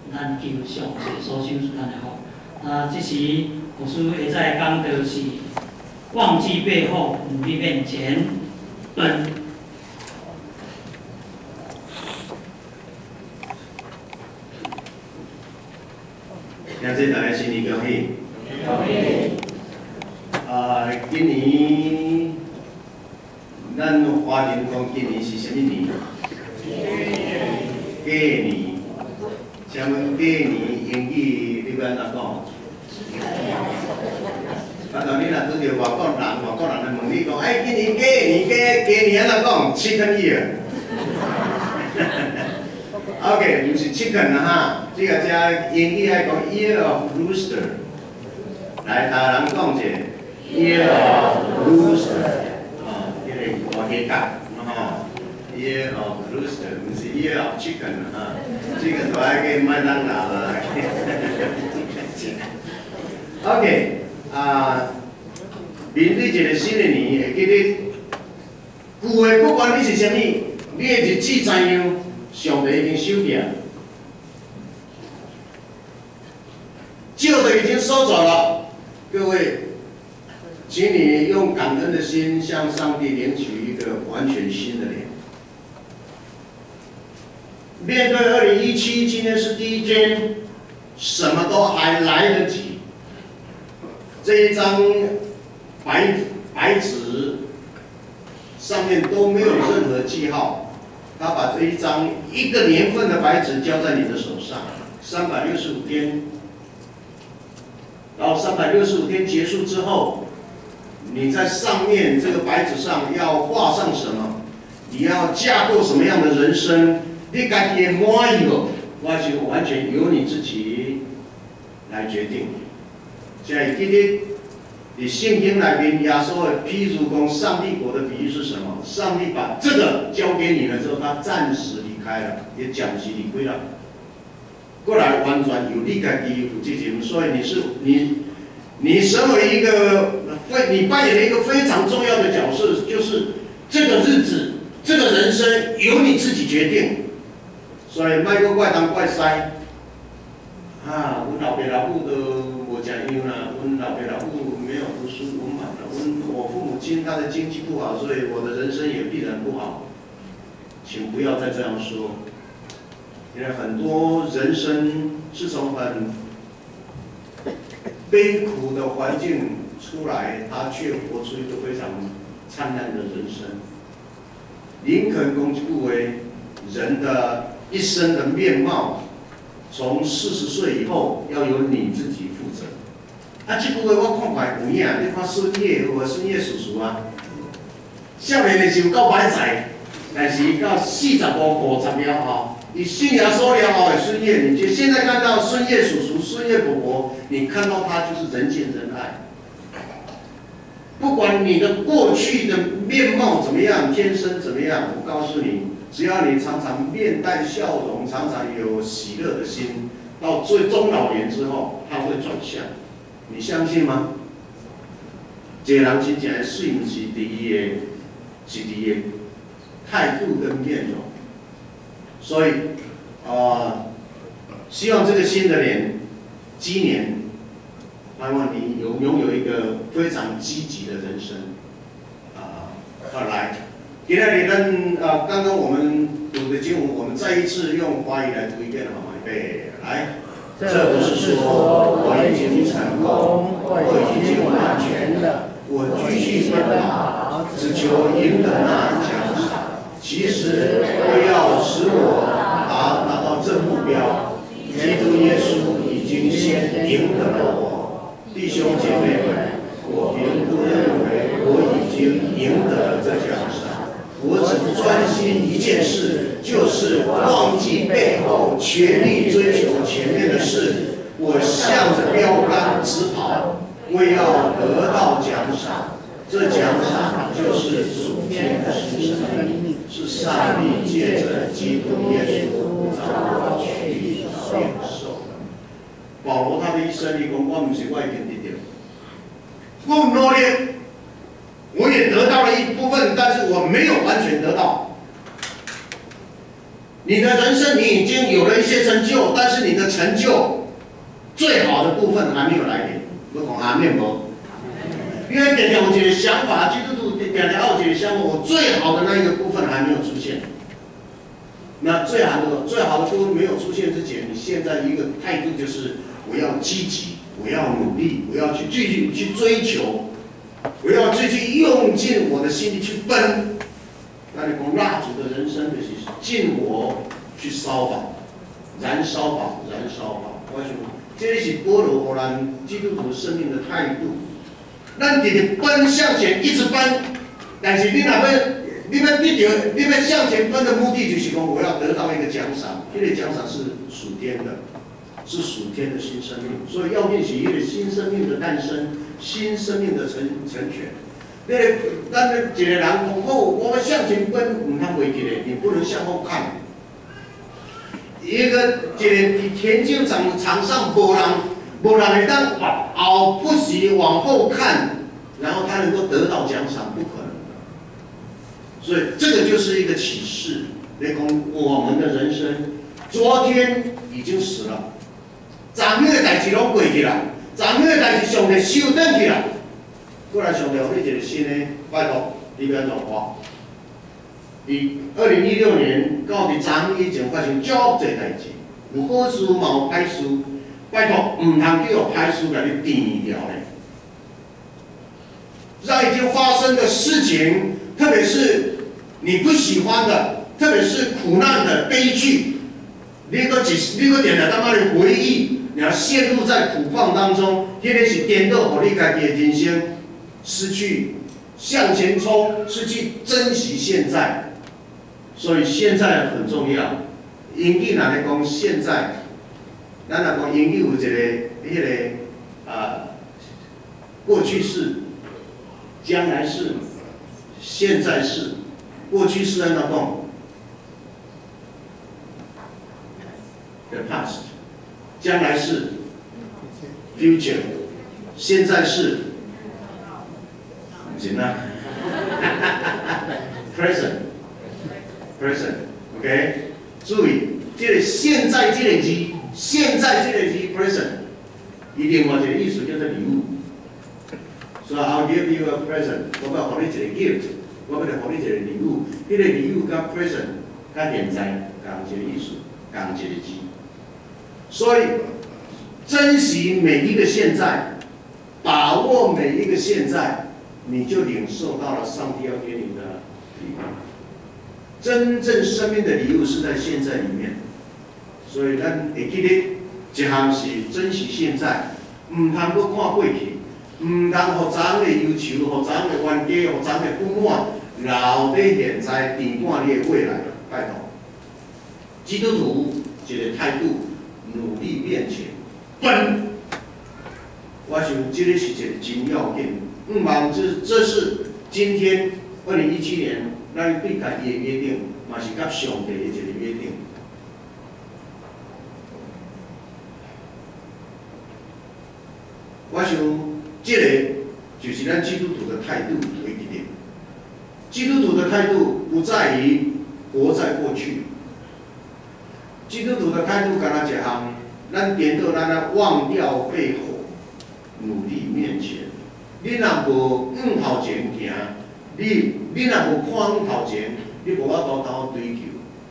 咱求上帝所赏赐咱的福。即时牧师会在讲的是忘记背后，努力面前。 今日大家新年恭喜！ 恭喜！ 今年咱华人讲今年是什么年？鸡年。请问鸡年英语你要安怎讲？刚才你若拄着外国人来问你讲，今年鸡年安怎讲 ？Chicken year。OK， 不是 chicken 啦哈，这个只英语爱讲 year of rooster。来，大家人讲者 year of rooster， 这个大鸡甲，year of rooster， 不是 year of chicken 啦哈，这个都爱去麦当劳啦。OK， 面对一个新的年，会记得旧的不管你是啥物，你的日子怎样？上帝已经收定，旧的已经收走了。各位，请你用感恩的心向上帝领取一个完全新的脸。面对2017，今天是第一天，什么都还来得及。这一张白纸上面都没有任何记号。他把这一张1个年份的白纸交在你的手上，365天，然后365天结束之后，你在上面这个白纸上要画上什么？你要架构什么样的人生？你家己的满意无？我是完全由你自己来决定。现在记得，你圣经里面耶稣的譬如讲上帝国的比喻是什么？上帝把这个交给你了之后，他暂时离开了，也暂时离开了，过来完全由你家己负责任。所以你身为一个你扮演了一个非常重要的角色，就是这个日子、这个人生由你自己决定。所以莫阁怪东怪西，阮老爸老母都无这样啦，阮老爸老母没有读书文盲啦，我父母亲他的经济不好，所以我的人生也必然不好。请不要再这样说，因为很多人生是从很悲苦的环境出来，他却活出一个非常灿烂的人生。林肯讲一句话，人的一生的面貌，从40岁以后要由你自己负责。这句话我看法有影，你看孙叶或孙叶叔叔少年的时候够歹在，但是到45、50了后，你信耶稣了后的孙叶，你就现在看到孙叶叔叔、孙叶伯伯，你看到他就是人见人爱。不管你的过去的面貌怎么样，天生怎么样，我告诉你，只要你常常面带笑容，常常有喜乐的心，到最中老年之后，他会转向。你相信吗？一个人真正的水，不是伫伊的态度跟面容。所以，希望这个新的年，鸡年，盼望你拥有一个非常积极的人生。来，今天刚刚我们读的经文，我们再一次用华语来读一遍，好吗？预备，来。 这不是说我已经成功，我已经完全了，我继续奔跑，只求赢得那奖赏。其实为要使我达到这目标，基督耶稣已经先赢得了我。弟兄姐妹们，我并不认为我已经赢得了这奖赏，我只专心一件事，就是忘记背后，全力追求前面的事。我向着标杆直跑，为要得到奖赏。这奖赏就是属天的生命，是上帝借着基督耶稣找我去领受的。保罗他的一生，伊讲我不是我已经得到，我努力，我也得到了一部分，但是我没有完全得到。 你的人生你已经有了一些成就，但是你的成就最好的部分还没有来临。我讲阿面无，因为常常有一个想法，基督徒常常有一个想法，我最好的那一个部分还没有出现。那最好的部分没有出现之前，你现在一个态度就是我要积极，我要努力，我要去继续去追求，我要继续用尽我的心力去奔。那你讲蜡烛的人生就是尽我去烧吧，燃烧吧，燃烧吧。我想，这个是保罗给咱基督徒生命的态度。咱直直奔向前，一直奔，但是你若要得到，你要向前奔的目的就是讲，我要得到一个奖赏，这个奖赏是属天的，是属天的新生命。所以要练习一个新生命的诞生，新生命的成全。咱一个人讲好，我要向前奔，唔通袂记咧，你不能向后看。一个田径场上无人会当后不时往后看，然后他能够得到奖赏，不可能的。所以这个就是一个启示，来讲我们的人生，昨天已经死了，昨天的代志拢过去了，昨天的代志上帝收转去了。过来上帝有你一个新的拜托，你要做我。2016年到伫昨以前发生足多代志，有好事嘛有歹事，拜托唔通叫有歹事来你定掉咧。让已经发生的事情，特别是你不喜欢的，特别是苦难的悲剧，你个点来当那里回忆，你要陷入在苦况当中，这个是颠倒互你家己的人生。失去向前冲，失去珍惜现在，所以现在很重要。英语若咧讲现在，咱若讲英语有一个过去式、将来式、现在式。过去式安怎讲 ？The past， 将来式 future， 现在式。行啦，present，OK， 注意，这个现在这个字 present， 伊另外一个意思叫做礼物。所以 I'll give you a present， 我要给你一个 gift， 我要给你一个礼物。这个礼物跟 present 跟现在同一个意思，同一个字。所以珍惜每一个现在，把握每一个现在。你就领受到了上帝要给你的礼物。真正生命的礼物是在现在里面，所以咱会记得一项是珍惜现在，唔通搁看过去，唔通互昨的忧愁、互昨的冤家、互昨的不满留在现在，填满你的未来。拜托，基督徒一个态度，努力面前奔。我想这个是一个真要紧。忙，这是今天2017年咱对家己的约定，嘛是甲上帝的一个约定。我想，这个就是咱基督徒的态度为一点。基督徒的态度不在于活在过去，基督徒的态度敢若一项，咱颠倒咱忘掉背后，努力面前。你若无往头前行，你若无看往头前，你无法度到追求。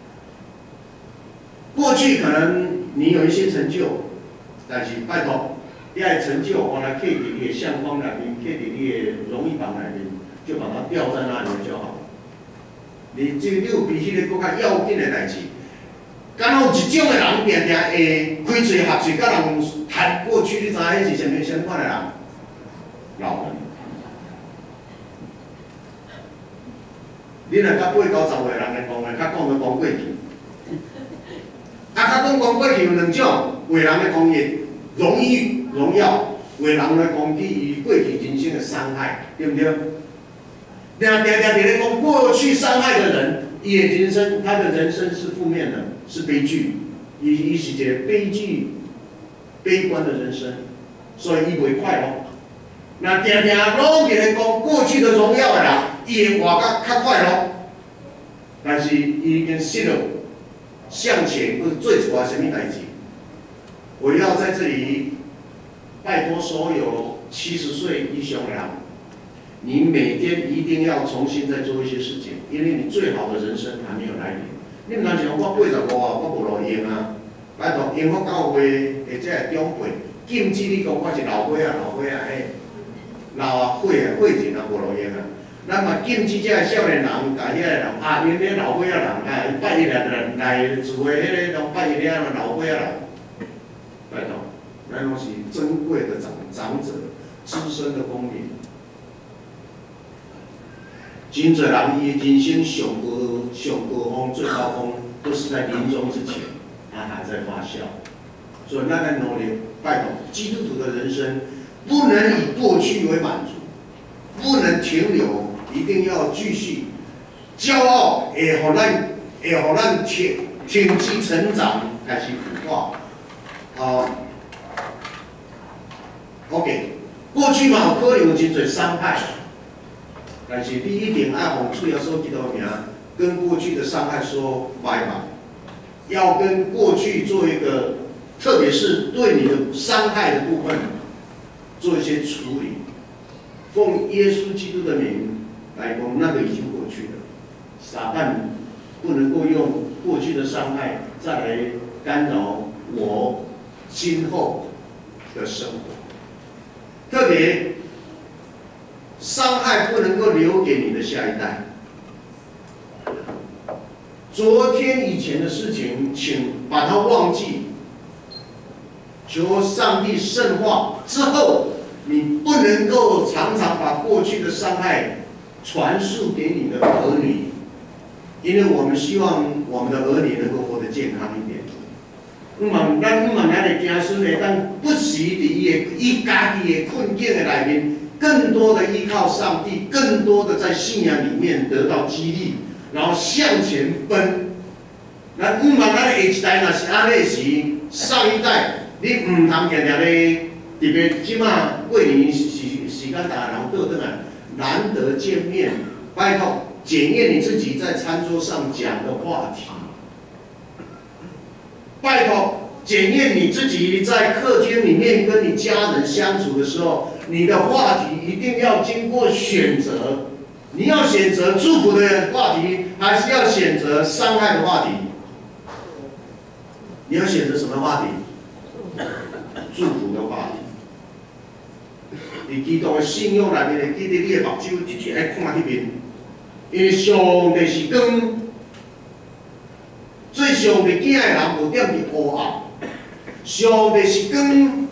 过去可能你有一些成就，但是拜托，你的成就往来刻伫你的相框内面，刻伫你的荣誉榜内面，就把它吊在那里就好。你有比迄个更较要紧的代志。敢有一种的人定定会开嘴合嘴，甲人谈过去，你知影迄是什么款的人？老人，你若甲8、90岁人来讲较讲过去。较讲过去有两种，有人来讲伊荣誉、荣耀，有人来讲伊过去人生的伤害，对不对？定咧讲过去伤害的人，伊的人生，他的人生是负面的，是悲剧，伊是一个悲剧、悲观的人生，所以伊袂快乐。那定拢伫咧讲过去的荣耀的人，伊会活甲较快乐，但是伊已经失了向前去做一寡什么代志。我要在这里拜托所有70岁以上的人，你每天一定要重新再做一些事情，因为你最好的人生还没有来临。你唔通想我85啊，我无路用啊，拜托，因我9岁或者係长辈，禁止你讲我是老伙仔，嘿，老啊岁人啊无路用啊。咱嘛禁止这少年人，甲遐个人啊，因咧老伙仔人啊，拜一来聚会，迄个拢拜一了老伙仔人，拜托，咱拢是珍贵的长者，资深的公民。真侪人伊人生上高峰、最高峰，都是在临终之前，他还在发酵。所以，咱来努力，拜托，基督徒的人生不能以过去为满足，不能停留，一定要继续。骄傲会互咱停止成长，开始腐化。OK， 过去嘛有可能有真侪伤害。但是你一定要往主耶稣基督的名，跟过去的伤害说拜拜，要跟过去做一个，特别是对你的伤害的部分，做一些处理。奉耶稣基督的名来讲，那个已经过去了。撒旦不能够用过去的伤害再来干扰我今后的生活，特别。伤害不能够留给你的下一代。昨天以前的事情，请把它忘记。求上帝圣化之后，你不能够常常把过去的伤害传述给你的儿女，因为我们希望我们的儿女能够活得健康一点。咱的子孙会当不时伫伊家己的困境的内面。更多的依靠上帝，更多的在信仰里面得到激励，然后向前奔。咱咱的下一代若是安尼时，上一代你唔通定定咧，特别即马过年时间大家人倒转来，难得见面，拜托检验你自己在餐桌上讲的话题，拜托。检验你自己在客厅里面跟你家人相处的时候，你的话题一定要经过选择。你要选择祝福的话题，还是要选择伤害的话题？你要选择什么话题？祝福的话题。你基督的信仰内面，记得你的目睭直直爱看迄边，因为上帝是光，做上帝囝的人无点伫黑暗。上帝是光，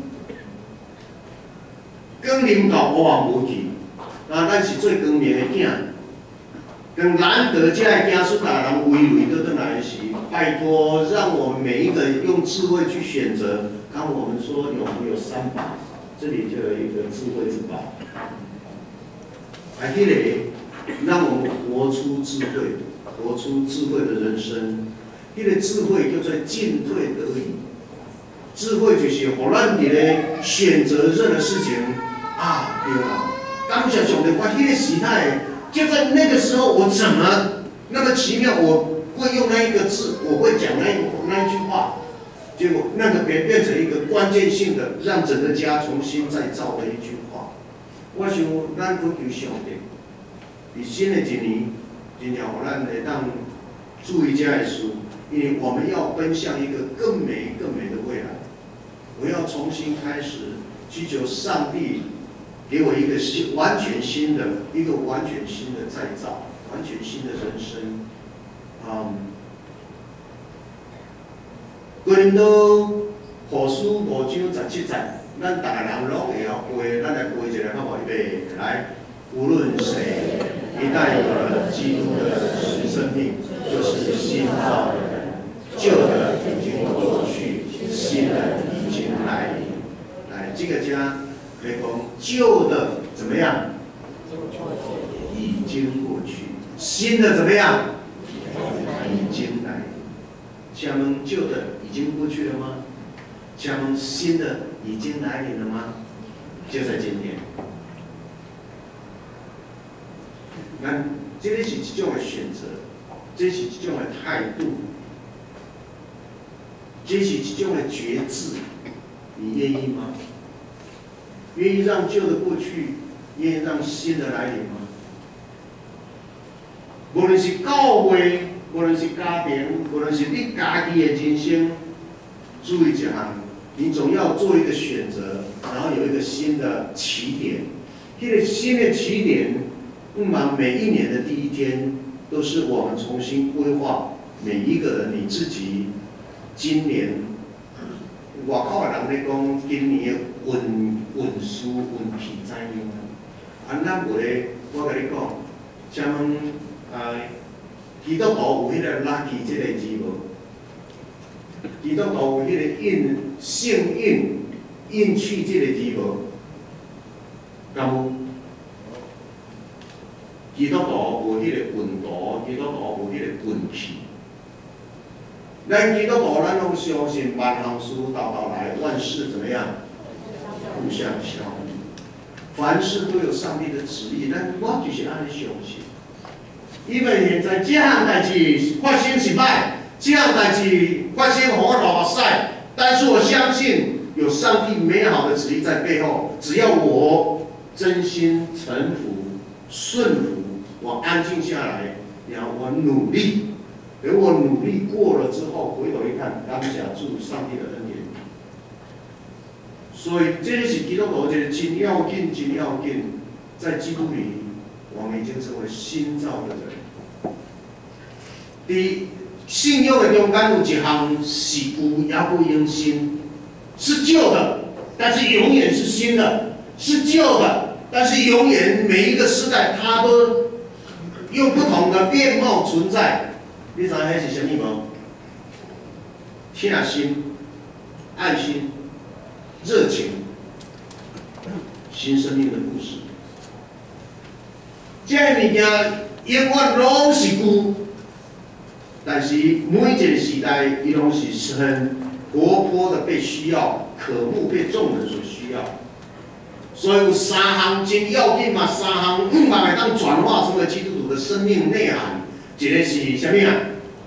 光临到黑暗无去，咱是做光明的囝。更难得这个子孙大人围围倒转来时，拜托，让我们每一个用智慧去选择。刚我们说有没有3宝，这里就有一个智慧之宝。迄个让我们活出智慧，活出智慧的人生。迄个智慧叫做进退得宜。智慧就是互咱伫咧选择任何事情啊，对啦。感谢上帝，我迄个时代就在那个时候，我怎么那么奇妙？我会用那一个字，我会讲那一句话，结果那个变成一个关键性的，让整个家重新再造的一句话。我想咱恳求上帝，伫新的一年，真正互咱会当注意这个事，因为我们要奔向一个更美更美的未来。我要重新开始，祈求上帝给我一个完全新的再造，完全新的人生。哥林多后书5章17节，咱大家人拢会晓背，咱来背一下，好不好？预备，来，无论谁一旦有了基督的生命，就是新造的人，旧的已经过去，新的已经来临。来，这个家可以讲旧的怎么样？已经过去。新的怎么样？已经来临。请问旧的已经过去了吗？请问新的已经来临了吗？就在今天。咱这是一种的选择，这是一种的态度。 这是一种的觉知，你愿意吗？愿意让旧的过去，愿意让新的来临吗？无论是教会，无论是家庭，无论是你家己的人生，注意一项，你总要做一个选择，然后有一个新的起点。这个新的起点，不瞒每一年的第一天，都是我们重新规划每一个人你自己今年。外口的人咧讲，今年的运势运气怎样？咱有咧，我甲你讲，像基督徒有迄个 lucky 这个字无？基督徒有迄个幸运气这个字无？敢有？基督徒有迄个运道，基督徒有迄个运气。咱基督徒，咱拢相信万行书道道来，万事怎么样？互相效力。凡事都有上帝的旨意，但我就是安尼相信。因为现在这项代志发生失败，这项代志发生互我老目屎，但是我相信有上帝美好的旨意在背后。只要我真心臣服、顺服，我安静下来，然后我努力。等我努力过了之后，回头一看，感谢主上帝的恩典。所以这是基督徒一个真要紧、真要紧，在基督里，我们已经成为新造的人。伫信仰的中间有一项是有也不应新，是旧的，但是永远是新的；是旧的，但是永远每一个时代它都用不同的面貌存在。你知影迄是啥物无？疼心、爱心、热情、新生命的故事。这个物件永远拢是旧，但是每一个时代，伊拢是很活泼的被需要、渴慕被众人所需要。所以有三项真要紧嘛，三项5万会当转化成为基督徒的生命内涵。一个是啥物啊？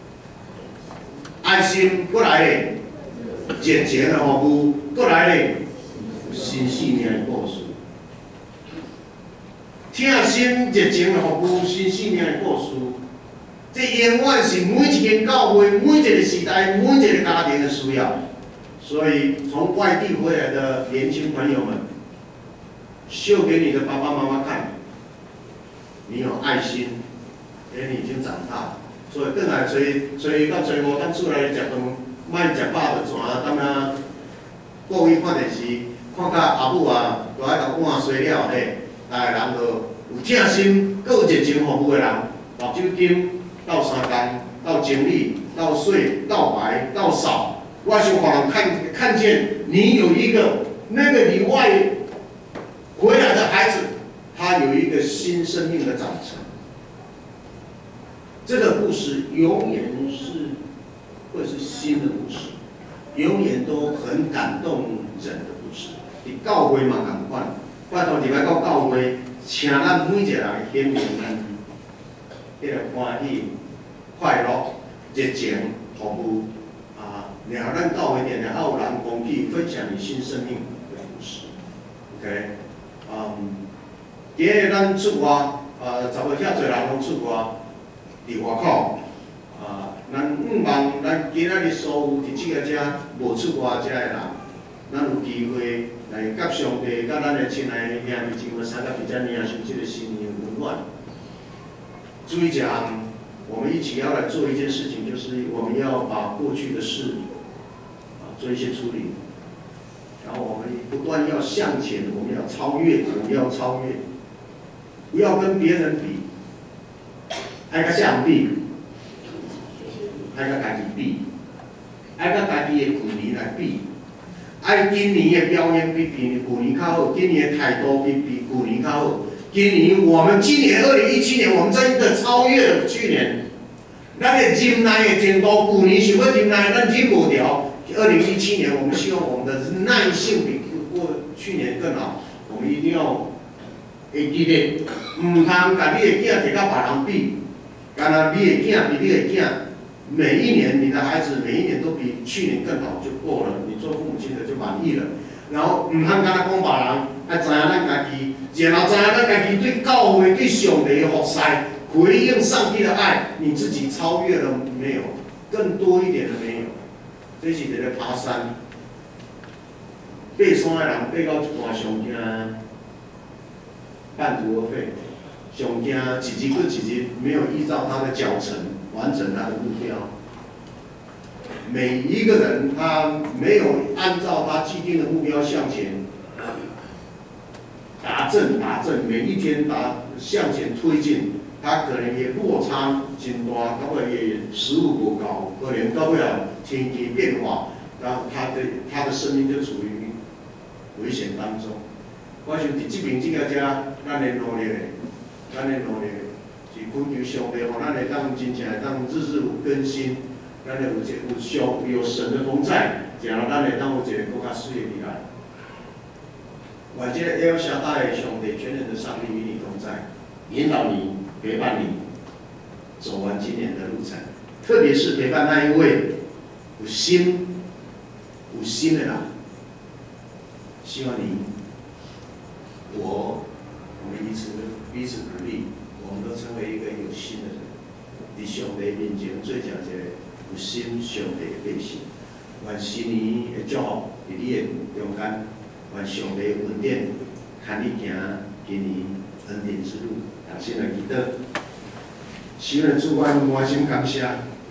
爱心，过来咧，热情的服务，过来咧，新生命的故事。疼心、热情的服务，新生命的故事，这永远是每一间教会、每一个时代、每一个家庭的需要。所以，从外地回来的年轻朋友们，秀给你的爸爸妈妈看，你有爱心。你已经长大，所以转来找到找我，当厝内食饭，莫食饱就全当啊，各位看电视，看到阿母啊，都爱甲碗洗了嘿，大个人就有疼心，佫有热情服务的人，目睭金到3工，到精力，到水，到白，到少，我想让人看见你有一个那个里外回来的孩子，他有一个新生命的长成。这个故事永远会是新的故事，永远都很感动人的故事。伫教会嘛同款，拜托入来到教会，请咱每一个人显明迄个欢喜、快乐、热情、服务啊，然后咱教会定定还有人讲去分享你新生命的故事。OK， 今日咱出外10月遐侪人拢出外。伫外口，咱毋望咱今仔日所有伫即个遮无出外遮个人，咱有机会来甲上帝、甲咱的亲爱的兄弟姊妹三个比较领受即个心灵的温暖。注意一项，我们一起要来做一件事情，就是我们要把过去的事做一些处理，然后我们不断要向前，我们要超越，我们要超越，不要跟别人比。爱甲啥人比？爱甲家己比，爱甲家己的旧年来比，爱今年的表现比旧年较好，今年的态度比旧年较好。今年2017年，我们真的超越了去年。咱的忍耐的程度，旧年想要忍耐，咱忍无了。2017年，我们希望我们的耐性比去年更好。我们一定要会记得，唔通甲你的囝摕甲别人比。干那你的囝比你的囝每一年你的孩子每一年都比去年更好就够了，你做父母亲的就满意了。然后唔通干那讲别人，爱知影咱家己，然后知影咱家己对教会、对上帝的服侍，回应上帝的爱，你自己超越了没有？更多一点了没有？这是一个爬山，爬山的人爬到一半上惊半途而废，上惊一日过一日，没有依照他的脚程完成他的目标。每一个人他没有按照他既定的目标向前达阵，每一天向前推进，他可能也落差真大，到尾也食物不高，可能到尾天气变化，然后他的生命就处于危险当中。我想伫这边这个咱的努力是恳求上帝，让咱会当真正会当日日有更新。咱会有神的同在，然后咱会当有一个更加水的未来。我这个 El Shaddai 上帝全能的上帝与你同在，引导你，陪伴你走完今年的路程。特别是陪伴那一位有心的人，希望你我们彼此鼓励，我们都成为一个有心的人，在上帝面前做成一个有心上帝的百姓。愿新年的祝福在你的中间，愿上帝的恩典看你行今年恩典之路。同心来祈祷，神的主，我满心感谢，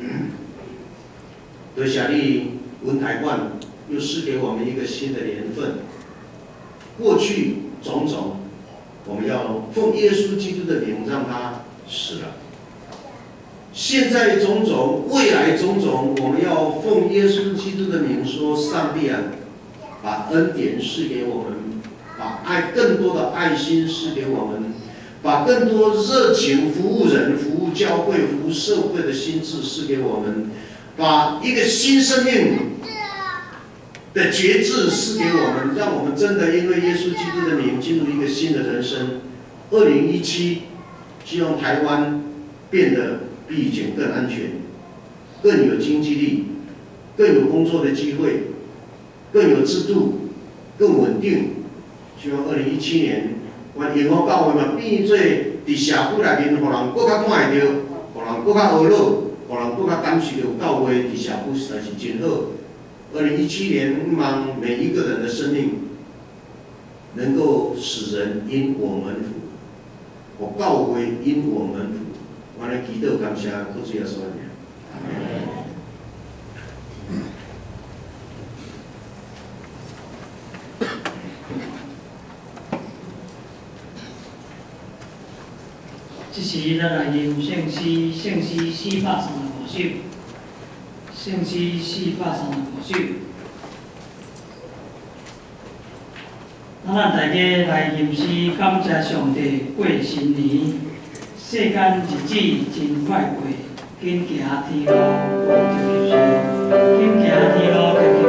多谢你文台馆又赐给我们一个新的年份。过去种种，我们要奉耶稣基督的名让他死了。现在种种，未来种种，我们要奉耶稣基督的名说：上帝啊，把恩典赐给我们，把更多的爱心赐给我们，把更多热情服务人、服务教会、服务社会的心智赐给我们，把一个新生命的觉志赐给我们，让我们真的因为耶稣基督的名进入一个新的人生。2017，希望台湾变得比以前更安全，更有经济力，更有工作的机会，更有制度，更稳定。希望2017年，阮永福教会嘛变做伫社区内面，互人更较看会到，互人更较学乐，互人更较感受到教会伫社区实在是真好。2017年，望每一个人的生命能够使人因我们福，互教会因我们福。我来祈祷，感谢各主耶稣的名。 这时咱来吟圣诗435首，圣诗435首。咱大家来吟诗，感谢上帝过新年。世间日子真快过，紧行天路过着急事，紧行天路。